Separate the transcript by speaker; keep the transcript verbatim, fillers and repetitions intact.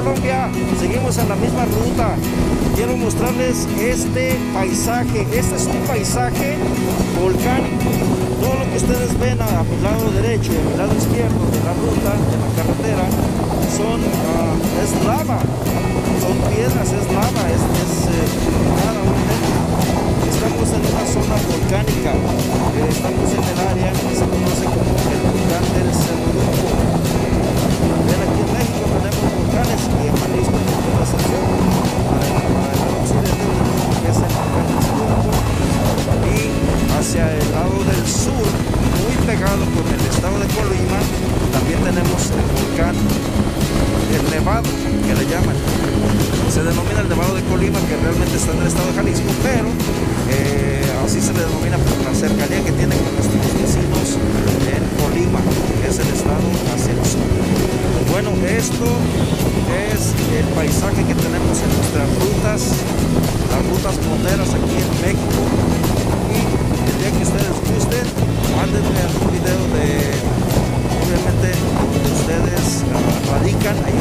Speaker 1: Colombia, seguimos en la misma ruta. Quiero mostrarles este paisaje. Este es un paisaje volcánico. Todo lo que ustedes ven a, a mi lado derecho y a mi lado izquierdo de la ruta, de la carretera, son, uh, es lava, son piedras, es lava, es, es eh, nada, estamos en una zona volcánica, eh, estamos en el área que se conoce como el volcán del Cerrujo. Ven, aquí en México tenemos volcanes y en Jalisco tenemos la excepción para el, para el lado occidente de México, que es el volcán del Cerrujo, y hacia el lado del sur, muy pegado con el estado de Colima, también tenemos el volcán el Nevado, que le llaman. Se denomina el Nevado de Colima, que realmente está en el estado de Jalisco, pero eh, así se le denomina por la cercanía que tiene con nuestros vecinos en Colima, que es el estado hacia el sur. Bueno, esto es el paisaje que tenemos en nuestras rutas, las rutas monteras aquí en México. Y el día que ustedes gusten, mándenme algún video de, obviamente, donde ustedes uh, radican.